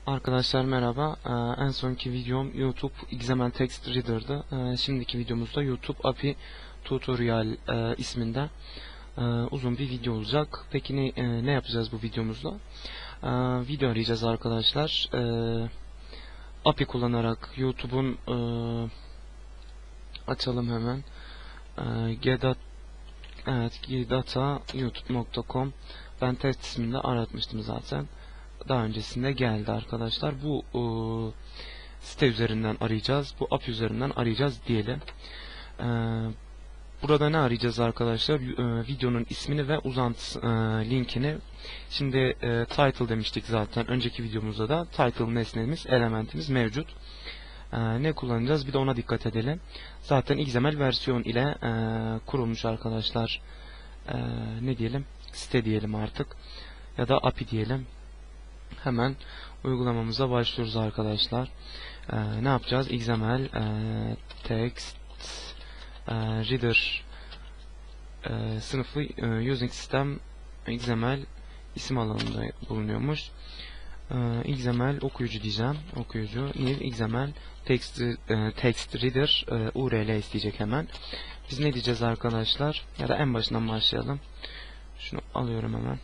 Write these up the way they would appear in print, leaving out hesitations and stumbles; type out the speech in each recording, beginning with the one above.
Arkadaşlar merhaba. En sonki videom YouTube XML Text Reader'dı. Şimdiki videomuzda YouTube API Tutorial isminde uzun bir video olacak. Peki ne yapacağız bu videomuzda? Video arayacağız arkadaşlar. API kullanarak YouTube'un açalım hemen. Gedata youtube.com. Ben test isminde aratmıştım zaten. Daha öncesinde geldi arkadaşlar. Bu site üzerinden arayacağız. Bu API üzerinden arayacağız diyelim. Burada ne arayacağız arkadaşlar? Videonun ismini ve uzantı linkini. Şimdi title demiştik zaten. Önceki videomuzda da title nesnemiz, elementimiz mevcut. Ne kullanacağız? Bir de ona dikkat edelim. Zaten XML versiyon ile kurulmuş arkadaşlar. Ne diyelim? Site diyelim artık. Ya da API diyelim. Hemen uygulamamıza başlıyoruz arkadaşlar. Ne yapacağız? XML Text Reader sınıfı Using System XML isim alanında bulunuyormuş. XML okuyucu diyeceğim. Okuyucu new XML Text Reader URL isteyecek hemen. Biz ne diyeceğiz arkadaşlar? Ya da en başından başlayalım. Şunu alıyorum hemen.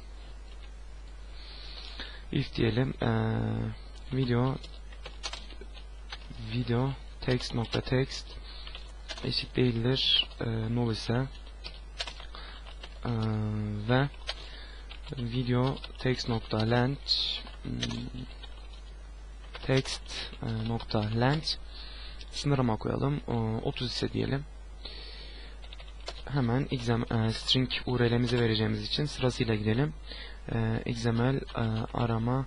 If diyelim video text eşit değildir null ise ve video text.length sınırlama koyalım. 30 ise diyelim. Hemen string URL'mizi vereceğimiz için sırasıyla gidelim. XML arama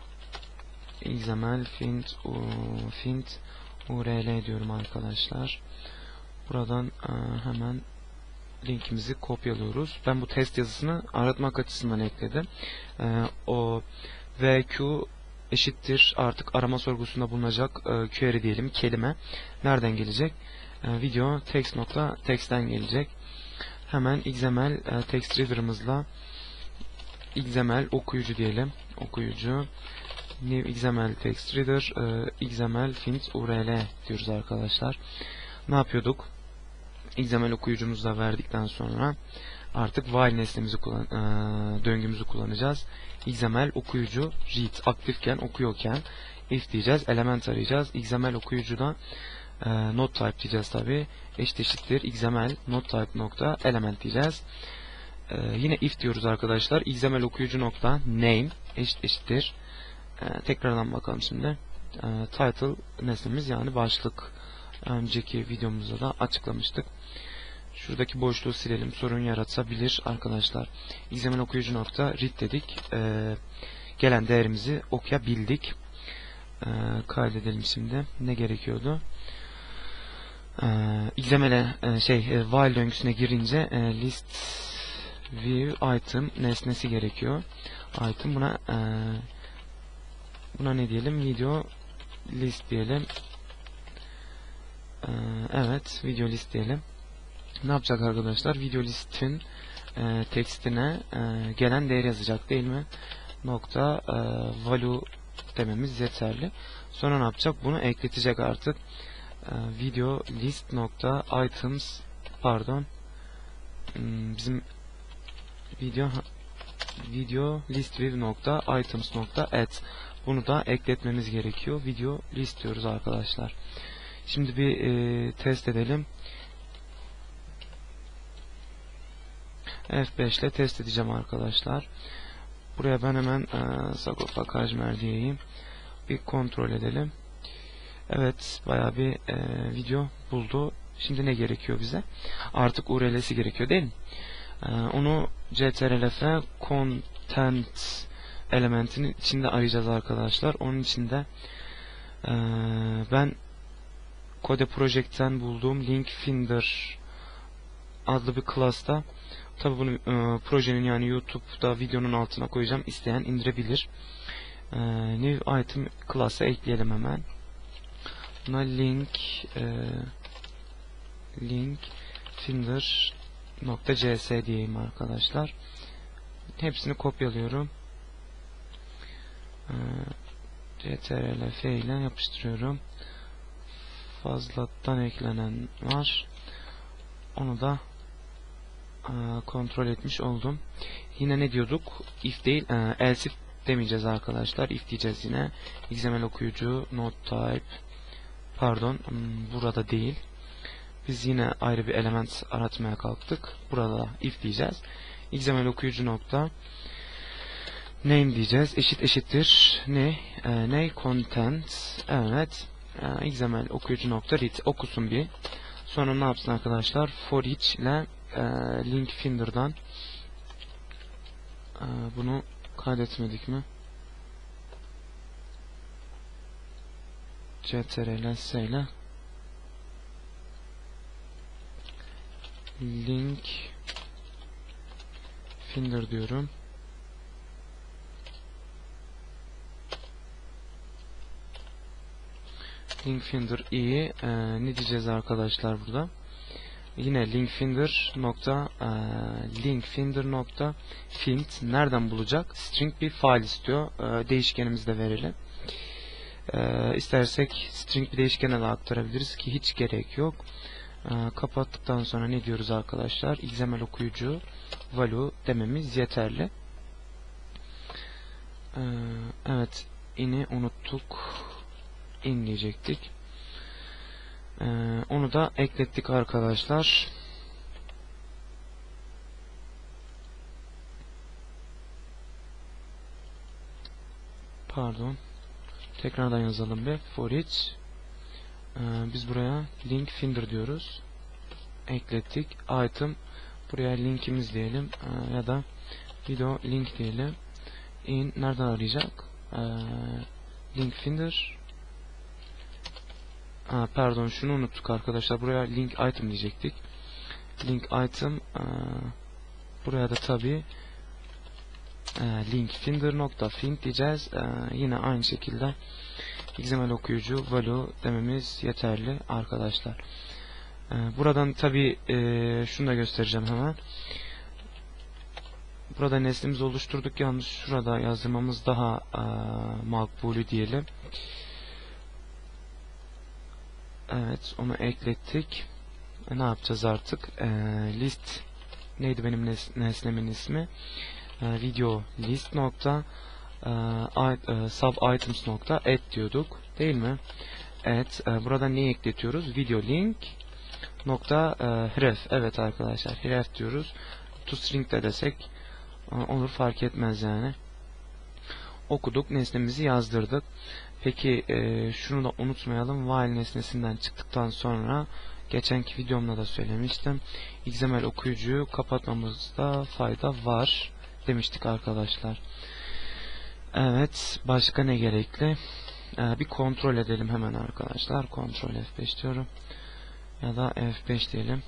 XML find URL diyorum arkadaşlar. Buradan hemen linkimizi kopyalıyoruz. Ben bu test yazısını aratmak açısından ekledim. O VQ eşittir artık arama sorgusunda bulunacak query diyelim, kelime. Nereden gelecek? Video text.text'ten gelecek. Hemen XML text reader'ımızla XML okuyucu diyelim. Okuyucu new XML text reader XML find URL diyoruz arkadaşlar. Ne yapıyorduk? XML okuyucumuzu da verdikten sonra artık while nesnemizi döngümüzü kullanacağız. XML okuyucu read aktifken, okuyorken if diyeceğiz, element arayacağız. XML okuyucuda not type diyeceğiz tabi. Eşittir XML not type nokta element diyeceğiz. Yine if diyoruz arkadaşlar. XML okuyucu nokta name eşittir. Tekrardan bakalım şimdi. Title nesnemiz yani başlık. Önceki videomuzda da açıklamıştık. Şuradaki boşluğu silelim. Sorun yaratabilir arkadaşlar. XML okuyucu nokta read dedik. Gelen değerimizi okuyabildik. Kaydedelim şimdi. Ne gerekiyordu? XML'e while döngüsüne girince list view item nesnesi gerekiyor. Item buna ne diyelim? Video list diyelim. Evet, video list diyelim. Ne yapacak arkadaşlar? Video listin tekstine gelen değer yazacak değil mi? Nokta value dememiz yeterli. Sonra ne yapacak? Bunu ekletecek artık. Video list nokta items bizim video list view nokta items nokta add. Bunu da ekletmemiz gerekiyor. Video list diyoruz arkadaşlar. Şimdi bir test edelim. F5 ile test edeceğim arkadaşlar. Buraya ben hemen Sagopa Kajmer diyeyim. Bir kontrol edelim. Evet, bayağı bir video buldu. Şimdi ne gerekiyor bize? Artık URL'si gerekiyor değil mi? Onu ctrl-f content elementinin içinde arayacağız arkadaşlar. Onun içinde ben Code Project'ten bulduğum Link Finder adlı bir class'ta, tabi bunu projenin yani YouTube'da videonun altına koyacağım. İsteyen indirebilir. New Item class'a ekleyelim hemen. Buna link finder .cs diyeyim arkadaşlar. Hepsini kopyalıyorum. ctrl-f ile yapıştırıyorum. Fazladan eklenen var. Onu da kontrol etmiş oldum. Yine ne diyorduk? If değil, else if demeyeceğiz arkadaşlar. If diyeceğiz yine. XML okuyucu not type. Pardon, burada değil. Biz yine ayrı bir element aratmaya kalktık. Burada if diyeceğiz. XML okuyucu nokta name diyeceğiz. Eşittir ne content. Evet. XML okuyucu nokta read okusun bir. Sonra ne yapsın arkadaşlar? For each ile link finder'dan bunu kaydetmedik mi? ctrl-s ile link finder diyorum. Link finder iyi. Ne diyeceğiz arkadaşlar burada? Yine link finder nokta find nereden bulacak? String bir file istiyor. Değişkenimizi de verelim. İstersek string bir değişkene de aktarabiliriz ki hiç gerek yok. Kapattıktan sonra ne diyoruz arkadaşlar? XML okuyucu value dememiz yeterli. Evet, in'i unuttuk. In diyecektik. Onu da eklettik arkadaşlar. Pardon. Tekrardan yazalım bir. For each. Biz buraya link finder diyoruz. Eklettik. Item. Buraya linkimiz diyelim. Ya da video link diyelim. In nereden arayacak? Link finder. Pardon, şunu unuttuk arkadaşlar. Buraya link item diyecektik. Link item. Buraya da tabi link finder nokta find diyeceğiz. Yine aynı şekilde XML okuyucu value dememiz yeterli arkadaşlar. Buradan tabi şunu da göstereceğim hemen. Burada neslimizi oluşturduk. Yalnız şurada yazdırmamız daha makbulü diyelim. Evet, onu eklettik. Ne yapacağız artık? List neydi benim nesnemin ismi? Video list nokta sub items nokta add diyorduk, değil mi? Evet, burada neyi ekletiyoruz? Video link nokta href. Evet arkadaşlar, href diyoruz. ToString de desek olur, fark etmez yani. Okuduk, nesnemizi yazdırdık. Peki şunu da unutmayalım. While nesnesinden çıktıktan sonra geçenki videomda da söylemiştim. XML okuyucuyu kapatmamızda fayda var demiştik arkadaşlar. Evet, başka ne gerekli? Bir kontrol edelim hemen arkadaşlar. Kontrol F5 diyorum. Ya da F5 diyelim.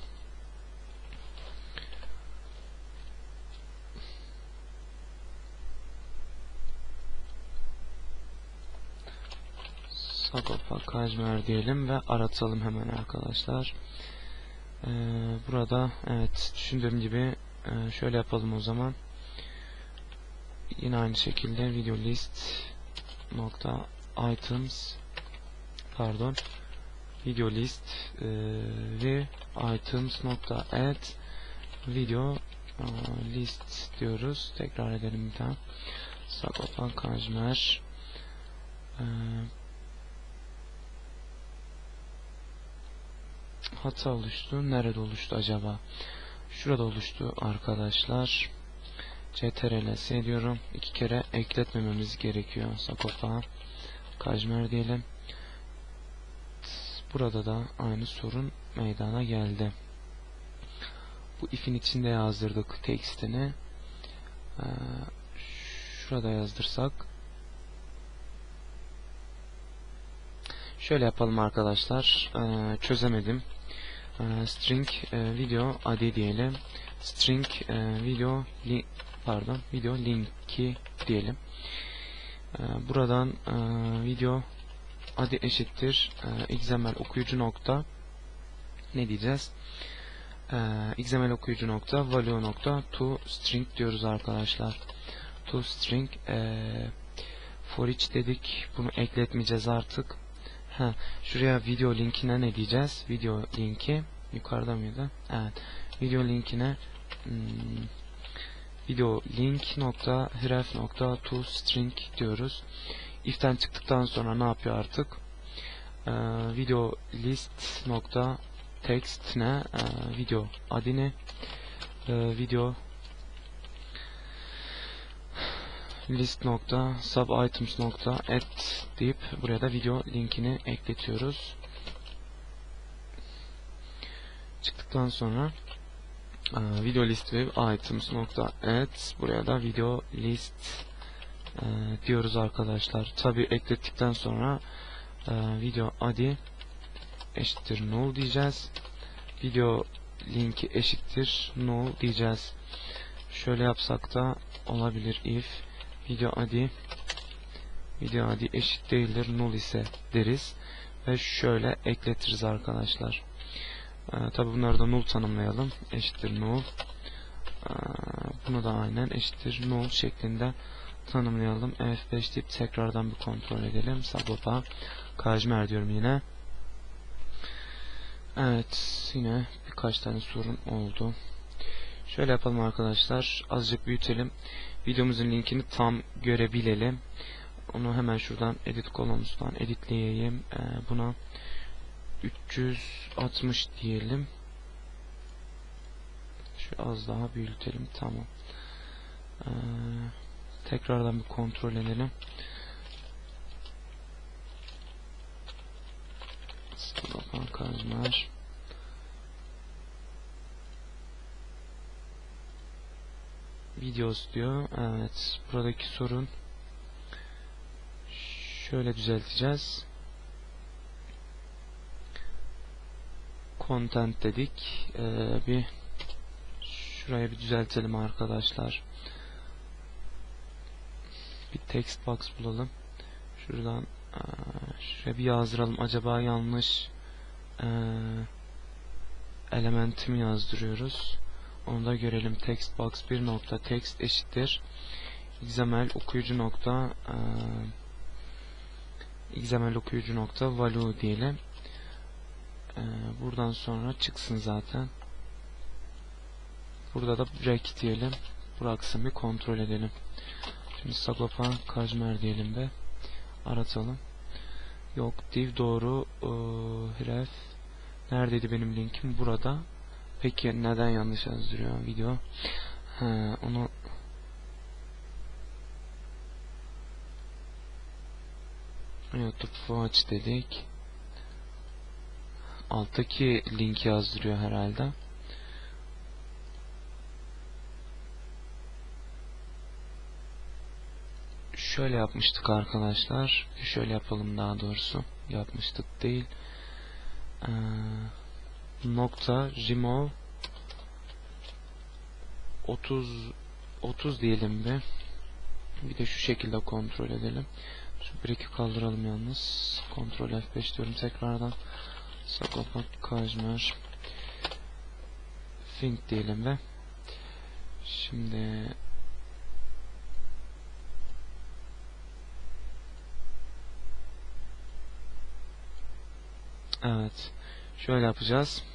Sagopa Kajmer diyelim ve aratalım hemen arkadaşlar. Burada evet, düşündüğüm gibi şöyle yapalım o zaman. Yine aynı şekilde video list nokta items video list ve items nokta add video list diyoruz. Tekrar edelim bir daha. Sagopa Kajmer hata oluştu. Nerede oluştu acaba? Şurada oluştu arkadaşlar. ctrl-s diyorum. 2 kere ekletmememiz gerekiyor. Sagopa Kajmer diyelim. Burada da aynı sorun meydana geldi. Bu if'in içinde yazdırdık tekstini. Şurada yazdırsak. Şöyle yapalım arkadaşlar. Çözemedim. String video id diyelim. String video linki diyelim. Buradan video adi eşittir XML okuyucu nokta ne diyeceğiz? XML okuyucu nokta value nokta to string diyoruz arkadaşlar. To string For each dedik. Bunu ekletmeyeceğiz artık. Şuraya video linkine ne diyeceğiz? Video linki yukarıda mıydı? Evet. Video linkine video link nokta href nokta toString diyoruz. If'ten çıktıktan sonra ne yapıyor artık? Video list nokta text ne? Video adını video list nokta sub items nokta add deyip buraya da video linkini ekletiyoruz. Çıktıktan sonra video list ve items nokta add, buraya da video list diyoruz arkadaşlar. Tabi eklettikten sonra video adi eşittir null diyeceğiz. Video linki eşittir null diyeceğiz. Şöyle yapsak da olabilir. If video adi eşit değildir null ise deriz ve şöyle ekletiriz arkadaşlar. Tabi bunları da null tanımlayalım. Eşittir null. Bunu da aynen eşittir null şeklinde tanımlayalım. F5 deyip tekrardan bir kontrol edelim. Sagopa Kajmer diyorum yine. Evet, yine birkaç tane sorun oldu. Şöyle yapalım arkadaşlar. Azıcık büyütelim. Videomuzun linkini tam görebilelim. Onu hemen şuradan edit kolonumuzdan editleyeyim. Buna 360 diyelim. Şu az daha büyütelim. Tamam. Tekrardan bir kontrol edelim. Kajmer. Videos diyor. Evet. Buradaki sorun şöyle düzelteceğiz. Content dedik. Bir şuraya bir düzeltelim arkadaşlar. Bir text box bulalım. Şuradan şuraya bir yazdıralım. Acaba yanlış elementi mi yazdırıyoruz? Onu da görelim. Text box 1 nokta text eşittir XML okuyucu nokta XML okuyucu nokta value diyelim. Buradan sonra çıksın zaten. Burada da break diyelim. Bıraksın, bir kontrol edelim. Şimdi Sagopa Kajmer diyelim de aratalım. Yok, div doğru. Href neredeydi benim linkim? Burada. Peki neden yanlış yazdırıyor video? Onu YouTube Watch dedik. Alttaki linki yazdırıyor herhalde. Şöyle yapmıştık arkadaşlar. Şöyle yapalım daha doğrusu. Yapmıştık değil. Nokta remove 30 diyelim be. Bir de şu şekilde kontrol edelim. Şu break'i kaldıralım yalnız. Kontrol F5 diyorum tekrardan. Sagopa Kajmer think diyelim ve şimdi evet, şöyle yapacağız.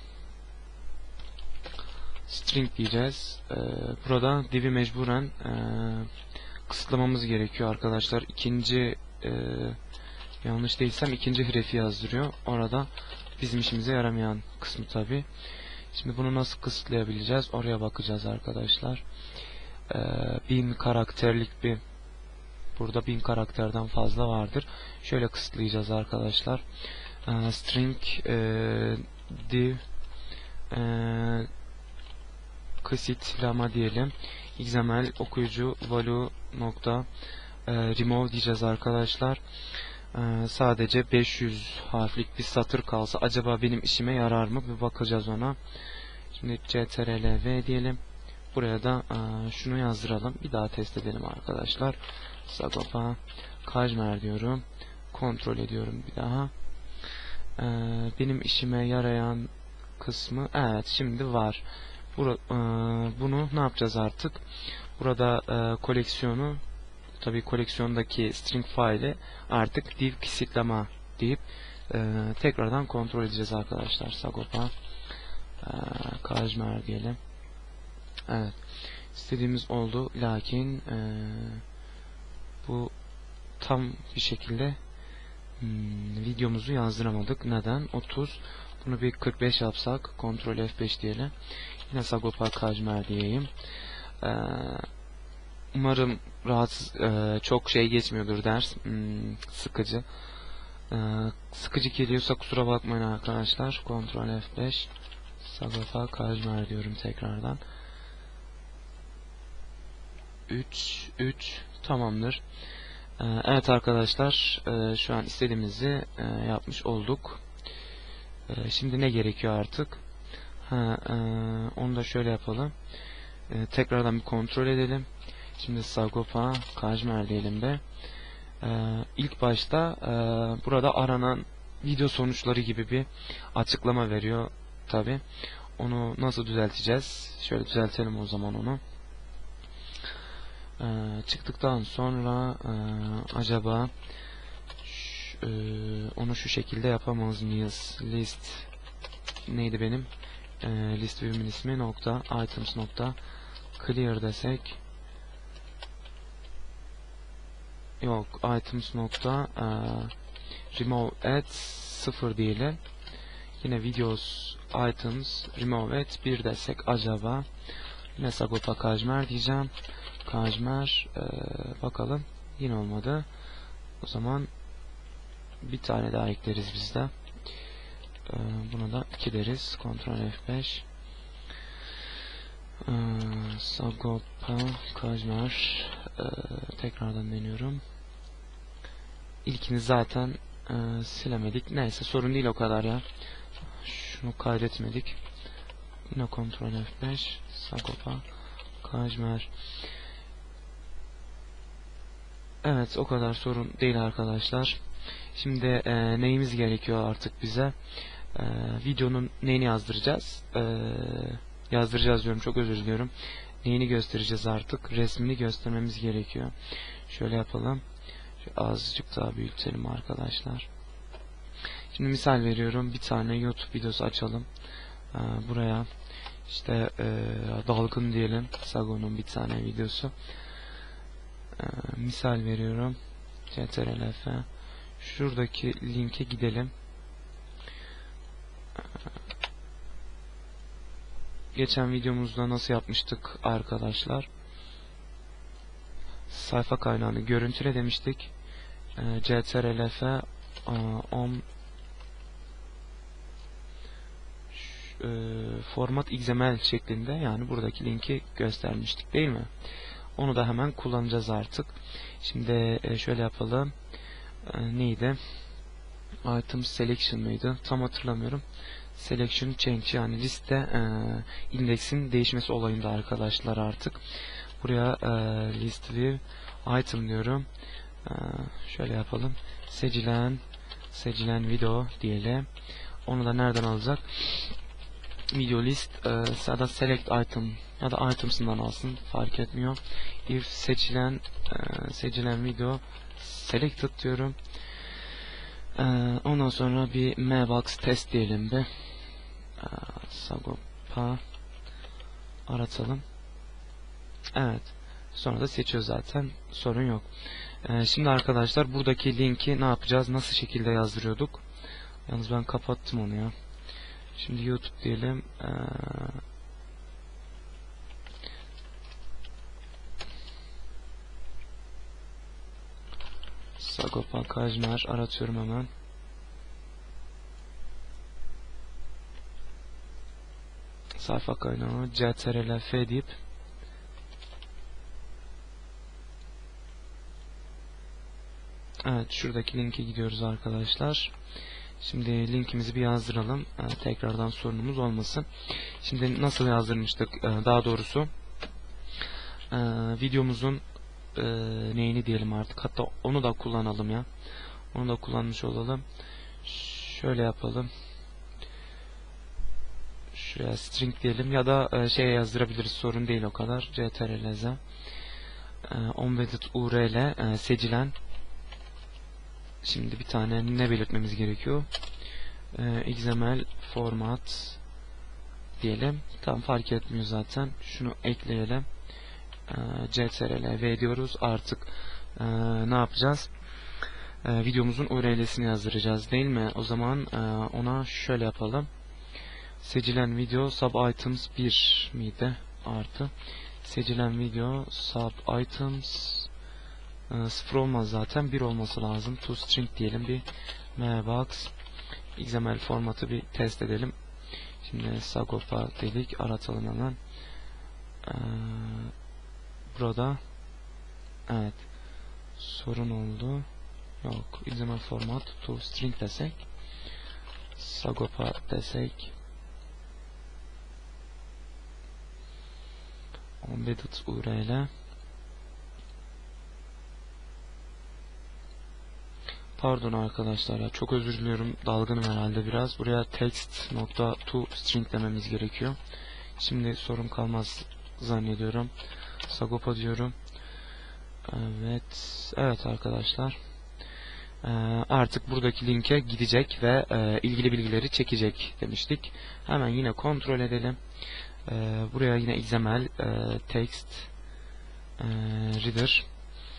String diyeceğiz. Burada div'i mecburen kısıtlamamız gerekiyor arkadaşlar. İkinci yanlış değilsem ikinci href'i yazdırıyor. Orada bizim işimize yaramayan kısmı tabi. Şimdi bunu nasıl kısıtlayabileceğiz? Oraya bakacağız arkadaşlar. 1000 karakterlik bir, burada 1000 karakterden fazla vardır. Şöyle kısıtlayacağız arkadaşlar. String div kısıtlama diyelim. XML okuyucu value nokta remove diyeceğiz arkadaşlar. Sadece 500 harflik bir satır kalsa acaba benim işime yarar mı? Bir bakacağız ona. Şimdi ctrl+v diyelim. Buraya da şunu yazdıralım. Bir daha test edelim arkadaşlar. Sagopa Kajmer diyorum. Kontrol ediyorum bir daha. Benim işime yarayan kısmı evet şimdi var. Bunu ne yapacağız artık? Burada koleksiyonu tabii koleksiyondaki string faili artık div kısıtlama deyip tekrardan kontrol edeceğiz arkadaşlar. Sagopa Kajmer diyelim. Evet. İstediğimiz oldu. Lakin bu tam bir şekilde videomuzu yazdıramadık. Neden? 30. Bunu bir 45 yapsak. Ctrl F5 diyelim. Yine Sagopa Kajmer diyeyim. Umarım rahatsız, çok şey geçmiyordur ders. Sıkıcı. Sıkıcı geliyorsa kusura bakmayın arkadaşlar. Ctrl F5 Sagopa Kajmer diyorum tekrardan. 3 tamamdır. Evet arkadaşlar, şu an istediğimizi yapmış olduk. Şimdi ne gerekiyor artık? Onu da şöyle yapalım. Tekrardan bir kontrol edelim. Şimdi Sagopa Kajmer diyelim de. İlk başta burada aranan video sonuçları gibi bir açıklama veriyor tabi. Onu nasıl düzelteceğiz? Şöyle düzeltelim o zaman onu. Çıktıktan sonra acaba onu şu şekilde yapamaz mıyız? List neydi benim? List view'min ismi nokta items nokta clear desek, yok, items nokta remove at 0 diyelim. Yine videos items remove at 1 desek acaba. Yine Sagopa Kajmer diyeceğim. Kajmer bakalım, yine olmadı. O zaman bir tane daha ekleriz biz de. Buna da 2 deriz. Ctrl F5 Sagopa Kajmer tekrardan deniyorum. İlkini zaten silemedik. Neyse, sorun değil o kadar ya. Şunu kaydetmedik. Yine Ctrl F5 Sagopa Kajmer. Evet, o kadar sorun değil arkadaşlar. Şimdi neyimiz gerekiyor artık bize? Videonun neyini yazdıracağız? Yazdıracağız diyorum, çok özür diliyorum. Neyini göstereceğiz artık? Resmini göstermemiz gerekiyor. Şöyle yapalım. Azıcık daha büyütelim arkadaşlar. Şimdi misal veriyorum. Bir tane YouTube videosu açalım. Buraya işte dalgın diyelim. Sagon'un bir tane videosu. Misal veriyorum. CTRL-F. Şuradaki linke gidelim. Geçen videomuzda nasıl yapmıştık arkadaşlar? Sayfa kaynağını görüntüle demiştik. CTRL-F format XML şeklinde, yani buradaki linki göstermiştik değil mi? Onu da hemen kullanacağız artık. Şimdi şöyle yapalım. Neydi? Item selection mıydı? Tam hatırlamıyorum. Selection change, yani liste indeksin değişmesi olayında arkadaşlar artık. Buraya list view item diyorum. Şöyle yapalım. Seçilen video diyelim. Onu da nereden alacak? Video list ya da select item ya da items'ından alsın, fark etmiyor. If seçilen video selected diyorum. Ondan sonra bir mailbox test diyelim bir. Sagopa aratalım. Evet. Sonra da seçiyor zaten. Sorun yok. Şimdi arkadaşlar buradaki linki ne yapacağız? Nasıl şekilde yazdırıyorduk? Yalnız ben kapattım onu ya. Şimdi YouTube diyelim. Sagopa Kajmer aratıyorum hemen. Sayfa kaynağı CTRL-F deyip evet, şuradaki linke gidiyoruz arkadaşlar. Şimdi linkimizi bir yazdıralım. Tekrardan sorunumuz olmasın. Şimdi nasıl yazdırmıştık? Daha doğrusu videomuzun neyini diyelim artık. Hatta onu da kullanalım ya. Onu da kullanmış olalım. Şöyle yapalım. Şuraya string diyelim ya da şeye yazdırabiliriz. Sorun değil o kadar. CTRL-Z. embedded URL seçilen, şimdi bir tane ne belirtmemiz gerekiyor? XML format diyelim. Tam fark etmiyor zaten. Şunu ekleyelim. CTRL-V diyoruz. Artık ne yapacağız? Videomuzun URL'sini yazdıracağız değil mi? O zaman ona şöyle yapalım. Seçilen video sub items 1 miydi? Artı. Seçilen video sub items 0 olmaz zaten. 1 olması lazım. To string diyelim. Bir mailbox XML formatı bir test edelim. Şimdi Sagopa dedik. Aratalım hemen. Burada evet sorun oldu. Yok. XML format to string desek, Sagopa desek, embedded URL, pardon arkadaşlar ya, çok özür diliyorum, dalgınım herhalde biraz. Buraya text nokta to string dememiz gerekiyor. Şimdi sorun kalmaz zannediyorum. Sagopa diyorum. Evet arkadaşlar. Artık buradaki linke gidecek ve ilgili bilgileri çekecek demiştik. Hemen yine kontrol edelim. Buraya yine XML text reader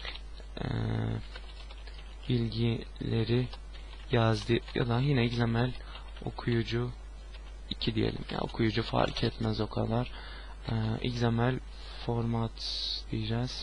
bilgileri yazdı ya da yine XML okuyucu 2 diyelim. Ya okuyucu fark etmez o kadar. XML format diyeceğiz.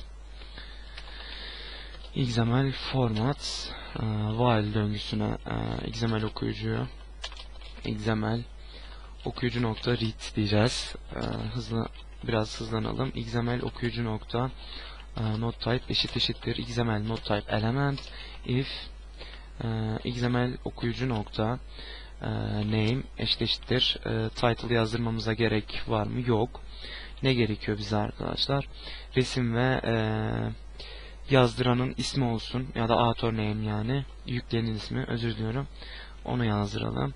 XML format while döngüsüne XML okuyucuyu XML okuyucu nokta read diyeceğiz. Biraz hızlanalım. XML okuyucu nokta node type eşittir XML node type element if XML okuyucu nokta name eşittir title yazdırmamıza gerek var mı? Yok. Ne gerekiyor bize arkadaşlar? Resim ve yazdıranın ismi olsun ya da author name, yani yükleyenin ismi, özür diliyorum, onu yazdıralım.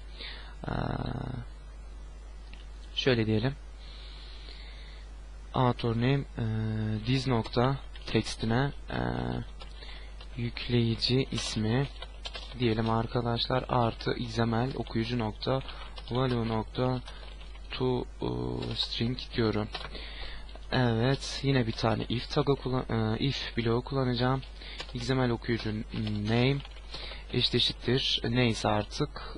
Şöyle diyelim, author name this nokta textine yükleyici ismi diyelim arkadaşlar, artı XML okuyucu nokta value nokta to string diyorum. Evet, yine bir tane if tag'ı if bloğu kullanacağım. XML okuyucu name eşittir neyse artık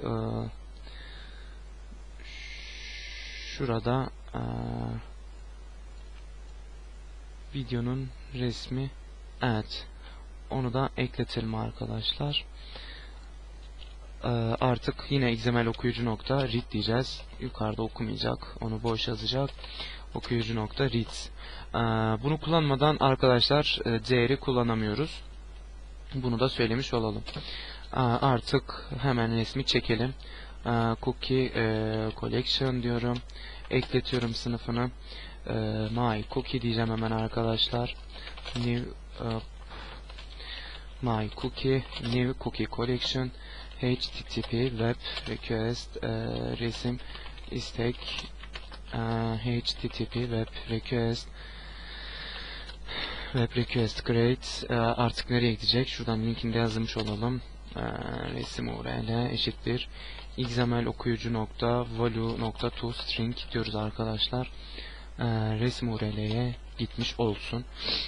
şurada videonun resmi, evet, onu da ekletelim arkadaşlar. Artık yine XML okuyucu nokta read diyeceğiz. Yukarıda okumayacak, onu boş yazacak. Okuyucu nokta read. Bunu kullanmadan arkadaşlar değeri kullanamıyoruz. Bunu da söylemiş olalım. Artık hemen resmi çekelim. Cookie collection diyorum. Ekletiyorum sınıfını. My cookie diyeceğim hemen arkadaşlar. New my cookie new cookie collection HTTP web request resim istek HTTP web request create. Artık nereye gidecek? Şuradan linkini de yazmış olalım. Resim URL eşittir XML okuyucu nokta value nokta to string diyoruz arkadaşlar. Resim URL'ye gitmiş olsun.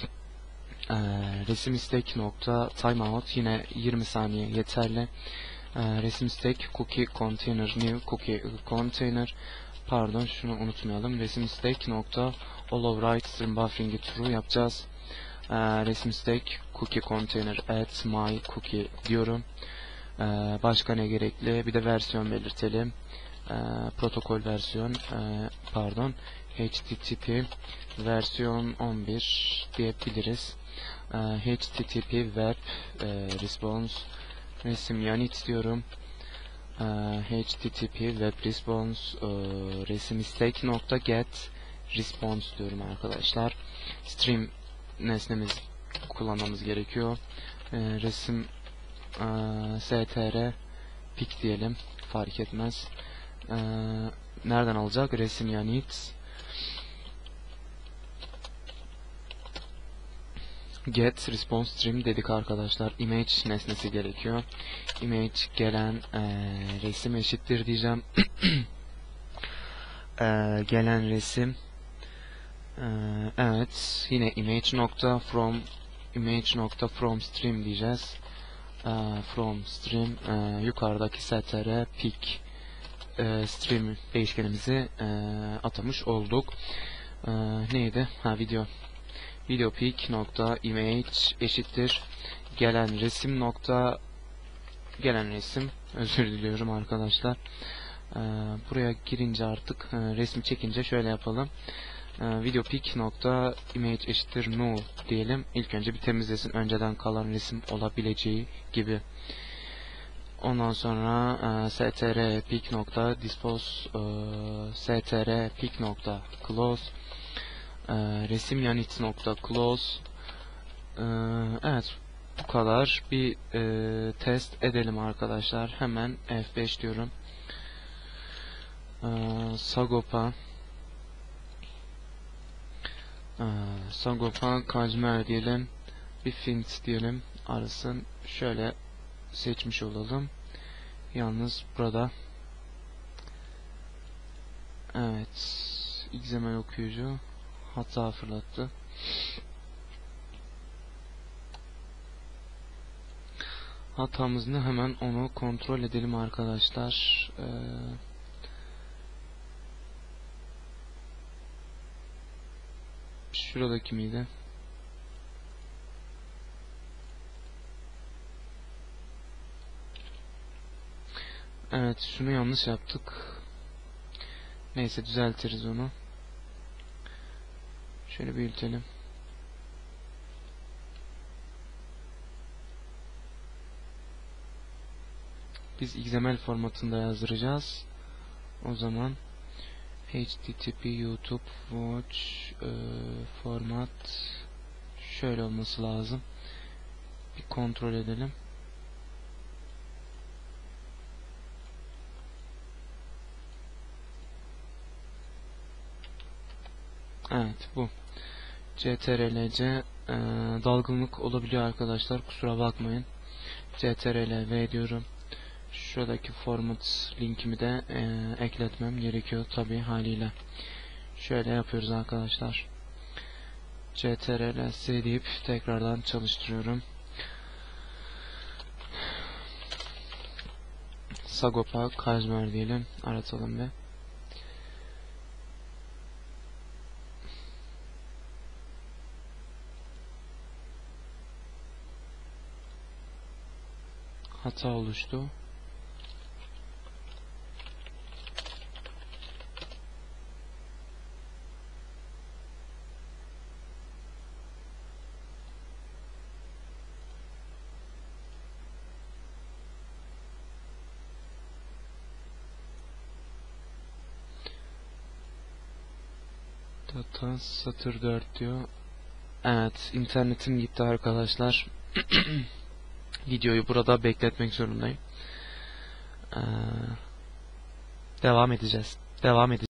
Resim istek nokta timeout yine 20 saniye yeterli. Resim istek cookie container new cookie container, pardon şunu unutmayalım. Resim istek nokta all override stream buffering'i true yapacağız. Resim istek cookie container add my cookie diyorum. Başka ne gerekli? Bir de versiyon belirtelim. Protokol versiyon pardon HTTP versiyon 11 diyebiliriz. HTTP web response resim unit diyorum. HTTP web response resim istek nokta get response diyorum arkadaşlar. Stream nesnemiz kullanmamız gerekiyor. Resim str pic diyelim, fark etmez. Nereden alacak? Resim unit get response stream dedik arkadaşlar. Image nesnesi gerekiyor. Image gelen resim eşittir diyeceğim. Gelen resim evet, yine image.from stream diyeceğiz. From stream yukarıdaki str pic stream değişkenimizi atamış olduk. Neydi? Video pic nokta image eşittir gelen resim özür diliyorum arkadaşlar. Buraya girince artık resmi çekince şöyle yapalım. Video pic nokta image eşittir null diyelim. İlk önce bir temizlesin, önceden kalan resim olabileceği gibi. Ondan sonra str pic nokta dispose str pic nokta close resim yanit nokta close. Evet, bu kadar. Bir test edelim arkadaşlar. Hemen F5 diyorum. Sagopa Kajmer diyelim. Bir Fint diyelim. Arasın. Şöyle seçmiş olalım. Yalnız burada evet, XML okuyucu hata fırlattı. Hatamız ne? Hemen onu kontrol edelim arkadaşlar. Şuradaki miydi? Evet, şunu yanlış yaptık. Neyse, düzeltiriz onu. Şöyle büyütelim. Biz XML formatında yazdıracağız. O zaman HTTP YouTube Watch format şöyle olması lazım. Bir kontrol edelim. Evet, bu. CTRL-C dalgınlık olabiliyor arkadaşlar. Kusura bakmayın. CTRL-V diyorum. Şuradaki format linkimi de ekletmem gerekiyor tabi haliyle. Şöyle yapıyoruz arkadaşlar. CTRL-C deyip tekrardan çalıştırıyorum. Sagopa Kajmer diyelim. Aratalım ve hata oluştu. Data satır 4 diyor. Evet, internetim gitti arkadaşlar. Videoyu burada bekletmek zorundayım. Devam edeceğiz.